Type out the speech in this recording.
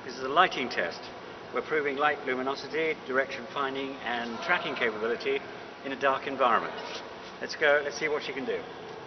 This is a lighting test. We're proving light luminosity, direction finding and tracking capability in a dark environment. Let's go, let's see what she can do.